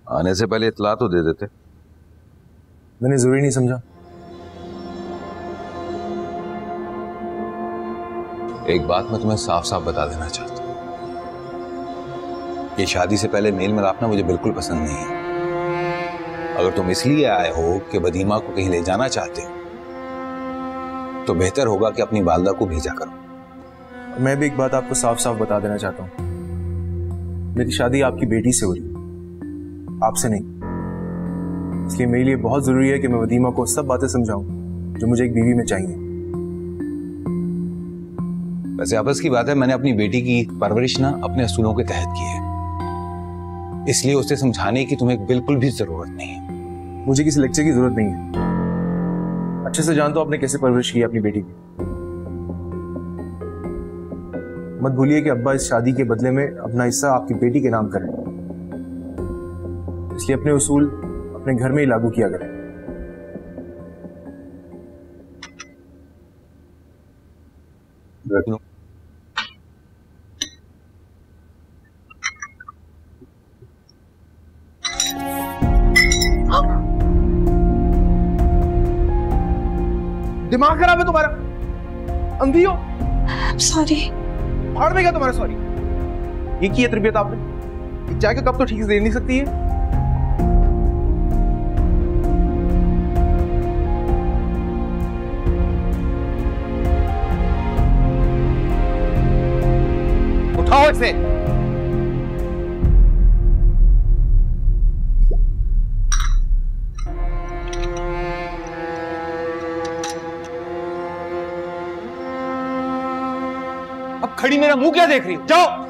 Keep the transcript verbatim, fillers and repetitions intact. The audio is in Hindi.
आने से पहले इतला तो दे देते। मैंने जरूरी नहीं समझा। एक बात मैं तुम्हें साफ साफ बता देना चाहता हूं, ये शादी से पहले मेल मिलाप ना मुझे बिल्कुल पसंद नहीं है। अगर तुम इसलिए आए हो कि वदीमा को कहीं ले जाना चाहते हो तो बेहतर होगा कि अपनी वालदा को भेजा करो। मैं भी एक बात आपको साफ साफ बता देना चाहता हूँ, मेरी शादी आपकी बेटी से हो रही है, आपसे नहीं। इसलिए मेरे लिए बहुत जरूरी है कि मैं वदीमा को सब बातें समझाऊं जो मुझे एक बीवी में चाहिए। वैसे आपस की बात है, मैंने अपनी बेटी की परवरिश ना अपने असूलों के तहत की है, इसलिए उसे समझाने की तुम्हें बिल्कुल भी जरूरत नहीं है। मुझे किसी लेक्चर की जरूरत नहीं है, अच्छे से जानता हूं आपने कैसे परवरिश की अपनी बेटी की। मत भूलिए कि अब्बा इस शादी के बदले में अपना हिस्सा आपकी बेटी के नाम करें, इसलिए अपने उसूल अपने घर में ही लागू किया करें। दिमाग खराब है तुम्हारा? अंधी हो? सॉरी। भाड़ में क्या तुम्हारा सॉरी? ये की है तरबियत आपने? चाय का कप तो ठीक से दे नहीं सकती है। उठाओ इसे। अब खड़ी मेरा मुंह क्या देख रही हो? जाओ।